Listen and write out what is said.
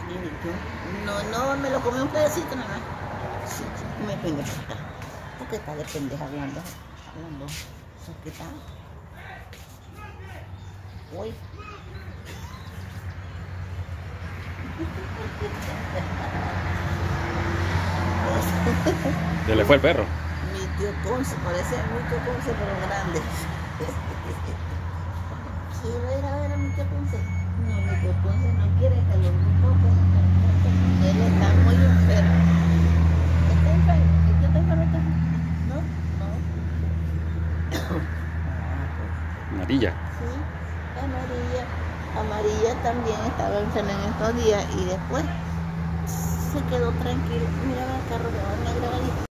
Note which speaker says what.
Speaker 1: Y no, me lo comí un pedacito nada más. Sí, me pendejita. ¿Por qué está de pendeja hablando? ¿Qué tal? Uy.
Speaker 2: ¿Se le fue el perro?
Speaker 1: Mi tío Ponce, parece mi tío Ponce, pero grande. Sí, a ver a mi tío Ponce. No, mi tío Ponce no quiere que lo toque. Él está muy enfermo. ¿Está enfermo? ¿Y qué está enfermo? No, no.
Speaker 2: Amarilla.
Speaker 1: Sí, amarilla. Amarilla también estaba enferma en estos días y después se quedó tranquilo. Mira el carro de la negra ahí.